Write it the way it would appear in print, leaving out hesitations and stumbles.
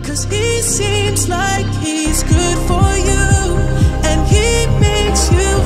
'cause he seems like he's good for you, and he makes you